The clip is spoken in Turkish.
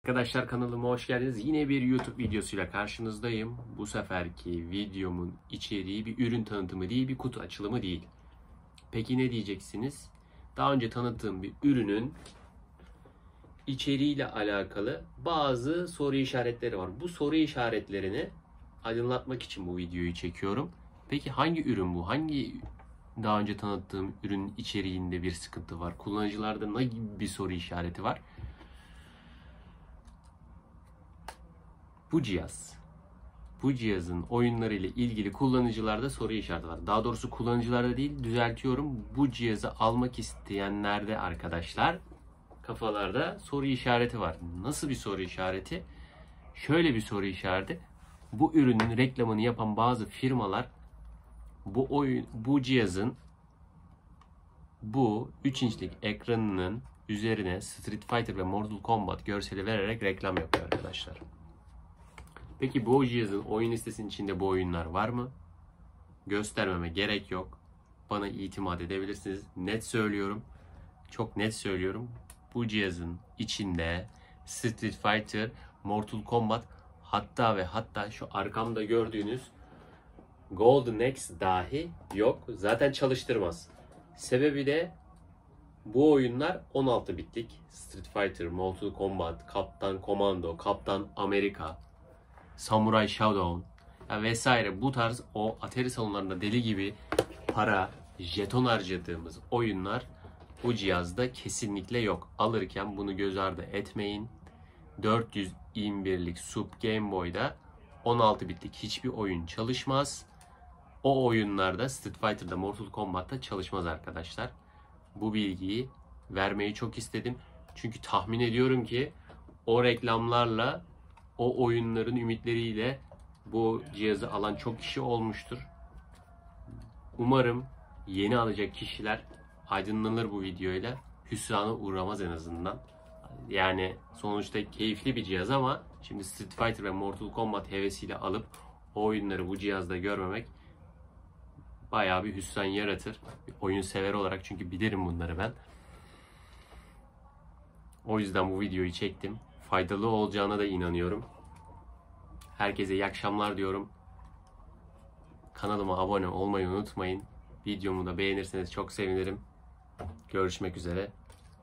Arkadaşlar kanalıma hoş geldiniz. Yine bir YouTube videosuyla karşınızdayım. Bu seferki videomun içeriği bir ürün tanıtımı değil, bir kutu açılımı değil. Peki ne diyeceksiniz? Daha önce tanıttığım bir ürünün içeriğiyle alakalı bazı soru işaretleri var. Bu soru işaretlerini aydınlatmak için bu videoyu çekiyorum. Peki hangi ürün bu? Hangi daha önce tanıttığım ürünün içeriğinde bir sıkıntı var? Kullanıcılarda ne gibi bir soru işareti var? Bu cihaz. Bu cihazın oyunları ile ilgili kullanıcılarda soru işareti var. Daha doğrusu kullanıcılarda değil, düzeltiyorum. Bu cihazı almak isteyenlerde arkadaşlar kafalarda soru işareti var. Nasıl bir soru işareti? Şöyle bir soru işareti. Bu ürünün reklamını yapan bazı firmalar bu cihazın bu 3 inçlik ekranının üzerine Street Fighter ve Mortal Kombat görseli vererek reklam yapıyor arkadaşlar. Peki bu cihazın oyun listesinin içinde bu oyunlar var mı? Göstermeme gerek yok. Bana itimat edebilirsiniz. Net söylüyorum. Çok net söylüyorum. Bu cihazın içinde Street Fighter, Mortal Kombat, hatta şu arkamda gördüğünüz Golden Axe dahi yok. Zaten çalıştırmaz. Sebebi de bu oyunlar 16 bitlik. Street Fighter, Mortal Kombat, Kaptan Komando, Kaptan Amerika, Samurai Shodown vesaire bu tarz o Atari salonlarında deli gibi para, jeton harcadığımız oyunlar bu cihazda kesinlikle yok. Alırken bunu göz ardı etmeyin. 421'lik Sub Game Boy'da 16 bitlik hiçbir oyun çalışmaz. O oyunlarda Street Fighter'da, Mortal Kombat'ta çalışmaz arkadaşlar. Bu bilgiyi vermeyi çok istedim. Çünkü tahmin ediyorum ki o reklamlarla, o oyunların ümitleriyle bu cihazı alan çok kişi olmuştur. Umarım yeni alacak kişiler aydınlanır bu videoyla. Hüsrana uğramaz en azından. Yani sonuçta keyifli bir cihaz ama şimdi Street Fighter ve Mortal Kombat hevesiyle alıp o oyunları bu cihazda görmemek bayağı bir hüsran yaratır. Bir oyun sever olarak çünkü bilirim bunları ben. O yüzden bu videoyu çektim. Faydalı olacağına da inanıyorum. Herkese iyi akşamlar diyorum. Kanalıma abone olmayı unutmayın. Videomu da beğenirseniz çok sevinirim. Görüşmek üzere.